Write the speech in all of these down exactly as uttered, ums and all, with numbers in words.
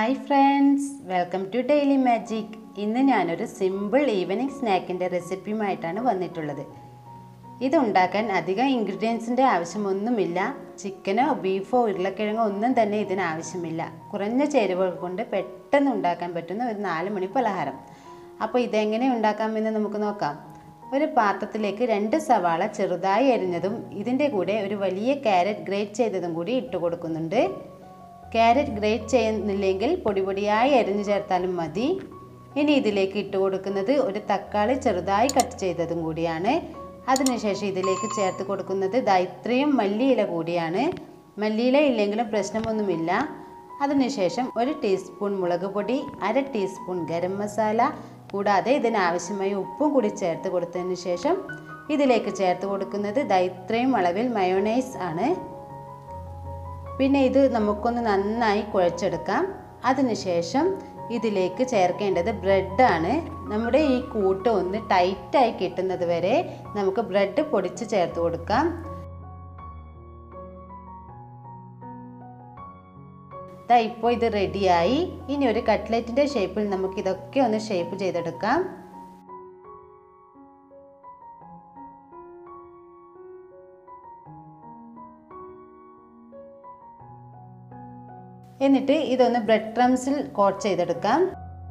Hi friends, welcome to Daily Magic. ഇന്ന് ഞാനൊരു simple evening സ്നാക്കിൻ്റെ റെസിപ്പിയുമായിട്ടാണ് വന്നിട്ടുള്ളത്. ഇത് ഉണ്ടാക്കാൻ അധികം ഇൻഗ്രീഡിയൻസിൻ്റെ ആവശ്യമൊന്നുമില്ല. ചിക്കനോ ബീഫോ ഉരുളക്കിഴങ്ങോ ഒന്നും തന്നെ ഇതിന് ആവശ്യമില്ല. കുറഞ്ഞ ചേരുവകൾ കൊണ്ട് പെട്ടെന്ന് ഉണ്ടാക്കാൻ പറ്റുന്ന ഒരു നാല് മണി പലഹാരം. അപ്പോൾ ഇതെങ്ങനെ ഉണ്ടാക്കാമെന്ന് നമുക്ക് നോക്കാം. ഒരു പാത്രത്തിലേക്ക് രണ്ട് സവാള ചെറുതായി അരിഞ്ഞതും ഇതിൻ്റെ കൂടെ ഒരു വലിയ ക്യാരറ്റ് ഗ്രേറ്റ് ചെയ്തതും കൂടി ഇട്ട് കൊടുക്കുന്നുണ്ട്. ക്യാരറ്റ് ഗ്രേറ്റ് ചെയ്യുന്നില്ലെങ്കിൽ പൊടി പൊടിയായി അരിഞ്ഞു ചേർത്താലും മതി. ഇനി ഇതിലേക്ക് ഇട്ട് കൊടുക്കുന്നത് ഒരു തക്കാളി ചെറുതായി കട്ട് ചെയ്തതും കൂടിയാണ്. അതിനുശേഷം ഇതിലേക്ക് ചേർത്ത് കൊടുക്കുന്നത് ദാ ഇത്രയും മല്ലിയില കൂടിയാണ്. മല്ലിയില ഇല്ലെങ്കിലും പ്രശ്നമൊന്നുമില്ല. അതിനുശേഷം ഒരു ടീസ്പൂൺ മുളക് പൊടി, അര ടീസ്പൂൺ ഗരം മസാല, കൂടാതെ ഇതിനാവശ്യമായ ഉപ്പും കൂടി ചേർത്ത് കൊടുത്തതിന് ശേഷം ഇതിലേക്ക് ചേർത്ത് കൊടുക്കുന്നത് ദാ ഇത്രയും അളവിൽ മയോണൈസ് ആണ്. പിന്നെ ഇത് നമുക്കൊന്ന് നന്നായി കുഴച്ചെടുക്കാം. അതിനുശേഷം ഇതിലേക്ക് ചേർക്കേണ്ടത് ബ്രെഡാണ്. നമ്മുടെ ഈ കൂട്ട് ഒന്ന് ടൈറ്റായി കിട്ടുന്നത് വരെ നമുക്ക് ബ്രെഡ് പൊടിച്ച് ചേർത്ത് കൊടുക്കാം. ദാ ഇപ്പോൾ ഇത് റെഡിയായി. ഇനി ഒരു കട്ട്ലറ്റിൻ്റെ ഷേപ്പിൽ നമുക്ക് ഇതൊക്കെ ഒന്ന് ഷേപ്പ് ചെയ്തെടുക്കാം. എന്നിട്ട് ഇതൊന്ന് ബ്രെഡ് ക്രംസിൽ കോട്ട് ചെയ്തെടുക്കാം.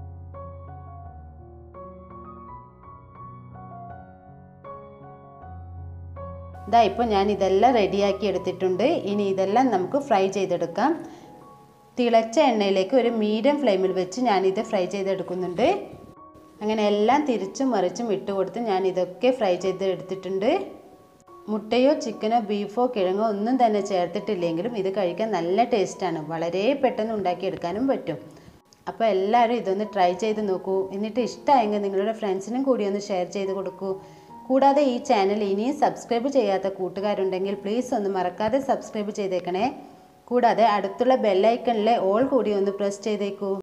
ഇതാ ഇപ്പോൾ ഞാൻ ഇതെല്ലാം റെഡിയാക്കി എടുത്തിട്ടുണ്ട്. ഇനി ഇതെല്ലാം നമുക്ക് ഫ്രൈ ചെയ്തെടുക്കാം. തിളച്ച എണ്ണയിലേക്ക് ഒരു മീഡിയം ഫ്ലെയിമിൽ വെച്ച് ഞാനിത് ഫ്രൈ ചെയ്തെടുക്കുന്നുണ്ട്. അങ്ങനെ എല്ലാം തിരിച്ചും മറിച്ചും ഇട്ട് കൊടുത്ത് ഞാൻ ഇതൊക്കെ ഫ്രൈ ചെയ്ത് എടുത്തിട്ടുണ്ട്. മുട്ടയോ ചിക്കനോ ബീഫോ കിഴങ്ങോ ഒന്നും തന്നെ ചേർത്തിട്ടില്ലെങ്കിലും ഇത് കഴിക്കാൻ നല്ല ടേസ്റ്റാണ്. വളരെ പെട്ടെന്ന് ഉണ്ടാക്കിയെടുക്കാനും പറ്റും. അപ്പോൾ എല്ലാവരും ഇതൊന്ന് ട്രൈ ചെയ്ത് നോക്കൂ. എന്നിട്ട് ഇഷ്ടമായെങ്കിൽ നിങ്ങളുടെ ഫ്രണ്ട്സിനും കൂടി ഒന്ന് ഷെയർ ചെയ്ത് കൊടുക്കൂ. കൂടാതെ ഈ ചാനൽ ഇനിയും സബ്സ്ക്രൈബ് ചെയ്യാത്ത കൂട്ടുകാരുണ്ടെങ്കിൽ പ്ലീസ് ഒന്ന് മറക്കാതെ സബ്സ്ക്രൈബ് ചെയ്തേക്കണേ. കൂടാതെ അടുത്തുള്ള ബെല്ലൈക്കണിലെ ഓൾ കൂടി ഒന്ന് പ്രസ് ചെയ്തേക്കൂ.